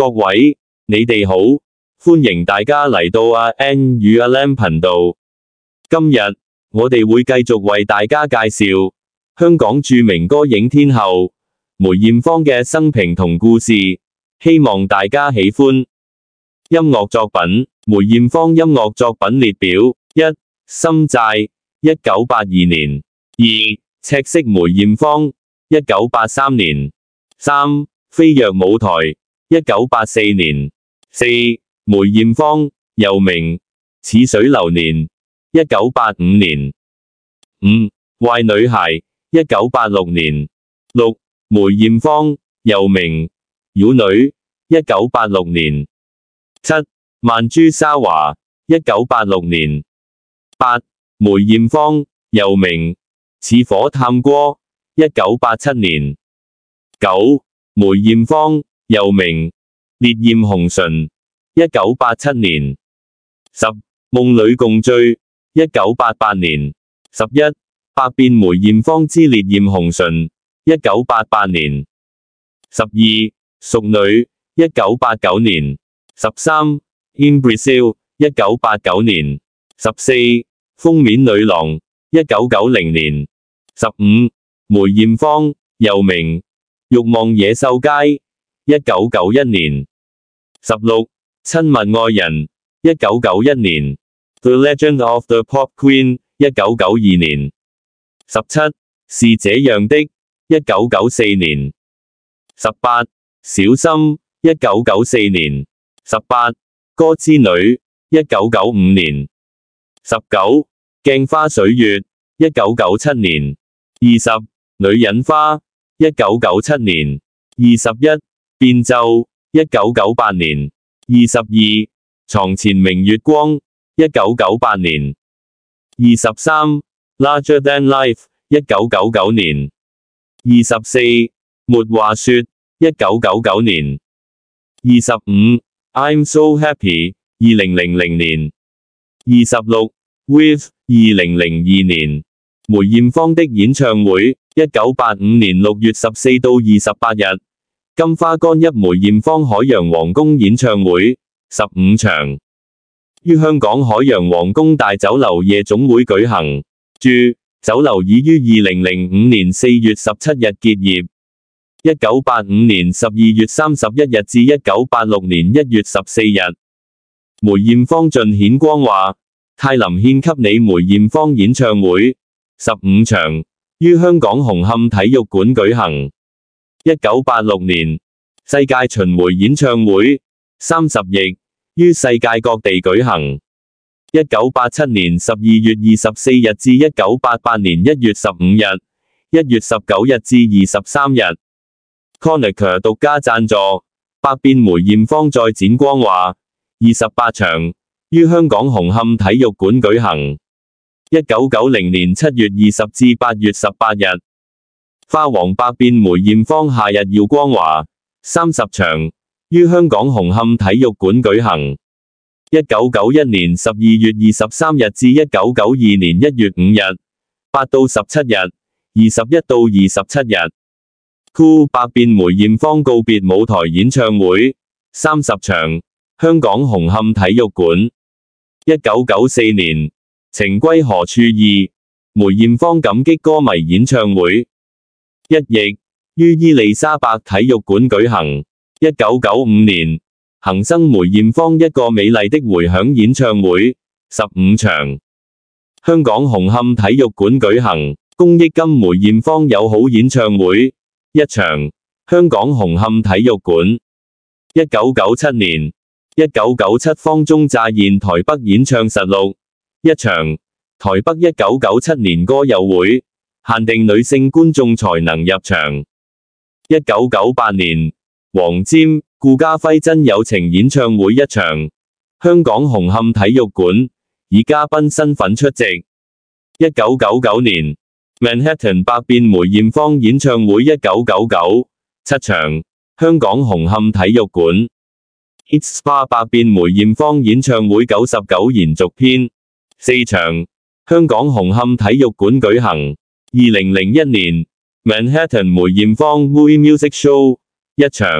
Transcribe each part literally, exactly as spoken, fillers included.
各位，你哋好，歡迎大家嚟到阿 N 與阿 Lam 頻道。今日我哋會繼續為大家介紹香港著名歌影天后梅艷芳嘅生平同故事，希望大家喜歡。音樂作品：梅艷芳音樂作品列表：一、心債，一九八二年；二、赤色梅艷芳，一九八三年；三、飛躍舞台，一九八四年；四、梅艷芳，又名似水流年，一九八五年；五、壞女孩，一九八六年；六、梅艷芳，又名妖女，一九八六年；七、曼珠沙華，一九八六年；八、梅艷芳，又名似火探戈，一九八七年；九、梅艷芳，又名烈焰紅唇，一九八七年；十、夢裏共醉，一九八八年；十一、百變梅艷芳之烈焰紅唇，一九八八年；十二、淑女，一九八九年；十三、In Brazil， 一九八九年；十四、封面女郎，一九九零年；十五、梅艷芳，又名欲望野獸街，一九九一年；十六、親密愛人，一九九一年； The Legend of the Pop Queen， 一九九二年；十七、是這樣的，一九九四年；十八、小心，一九九四年；十八、歌之女，一九九五年；十九、鏡花水月，一九九七年；二十、女人花，一九九七年；二十一、變奏，一九九八年；二十二、床前明月光，一九九八年；二十三、Larger Than Life， 一九九九年；二十四、沒話說，一九九九年；二十五、I'm So Happy， 二零零零年；二十六、With， 二零零二年。梅艷芳的演唱會，一九八五年六月十四到二十八日，金花干邑梅艷芳海洋皇宮演唱會，十五場，於香港海洋皇宮大酒樓夜總會舉行。注：酒樓已於二零零五年四月十七日結業。一九八五年十二月三十一日至一九八六年一月十四日，梅艷芳盡顯光華，泰林獻給你梅艷芳演唱會，十五場，於香港紅磡體育館舉行。一九八六年，世界巡迴演唱會，三十翼，於世界各地舉行。一九八七年十二月二十四日至一九八八年一月十五日，一月十九日至二十三日。Konica 獨家贊助，百變梅艷芳再展光華，二十八場，於香港紅磡體育館舉行。一九九零年七月二十至八月十八日，花王百變梅艷芳夏日耀光華，三十場，於香港紅磡體育館舉行。一九九一年十二月二十三日至一九九二年一月五日，八到十七日，二十一到二十七日。Cool 百變梅艷芳告別舞台演唱會，三十場，香港紅磡體育館。一九九四年，情歸何處二，梅艷芳感激歌迷演唱會，一役，於伊利沙伯體育館舉行。一九九五年，恆生梅艷芳一個美麗的迴響演唱會，十五場，香港紅磡體育館舉行。公益金梅艷芳友好演唱會，一場，香港紅磡體育館。一九九七年，一九九七方中乍現台北演唱實錄，一場，台北一九九七年歌友會，限定女性觀眾才能入場。一九九八年，黃霑、顧嘉輝真友情演唱會一場，香港紅磡體育館，以嘉賓身份出席。一九九九年，Manhattan 百變梅艷芳演唱會一九九九，七場，香港紅磡體育館。It's Spa 百變梅艷芳演唱會九十九延續篇，四場，香港紅磡體育館舉行。二零零一年，Manhattan 梅艷芳 Movie Music Show 一場，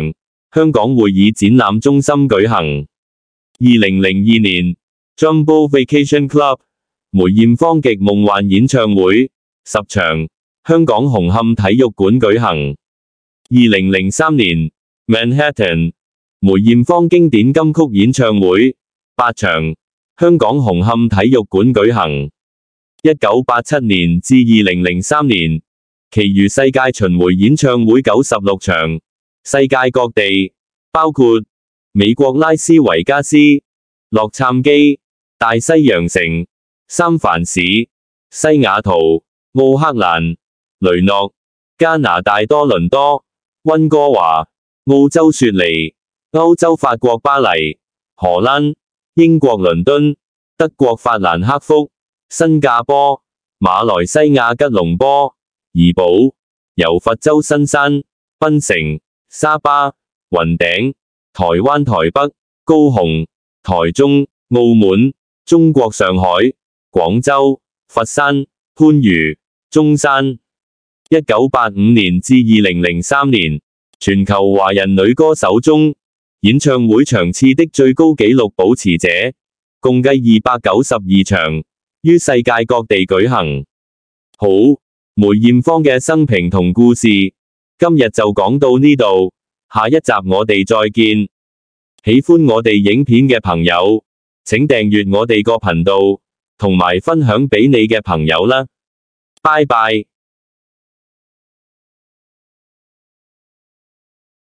香港會議展覽中心舉行。二零零二年 Jumbo Vacation Club 梅艷芳極夢幻演唱會十場，香港紅磡體育館舉行。二零零三年 Manhattan 梅艷芳經典金曲演唱會八場，香港紅磡體育館舉行。一九八七年至二零零三年，其餘世界巡迴演唱會九十六場，世界各地，包括美國拉斯維加斯、洛杉磯、大西洋城、三藩市、西雅圖、奧克蘭、雷諾、加拿大多倫多、溫哥華、澳洲雪梨、歐洲法國巴黎、荷蘭、英國倫敦、德國法蘭克福、新加坡、馬來西亞吉隆坡、怡保、柔佛州新山、檳城、沙巴、雲頂、台灣台北、高雄、台中、澳門、中國上海、廣州、佛山、番禺、中山。一九八五年至二零零三年，全球華人女歌手中演唱會場次的最高紀錄保持者，共計二百九十二場，於世界各地舉行。好，梅艷芳嘅生平同故事，今日就講到呢度，下一集我哋再見。喜歡我哋影片嘅朋友，請訂閱我哋個頻道，同埋分享俾你嘅朋友啦。拜拜。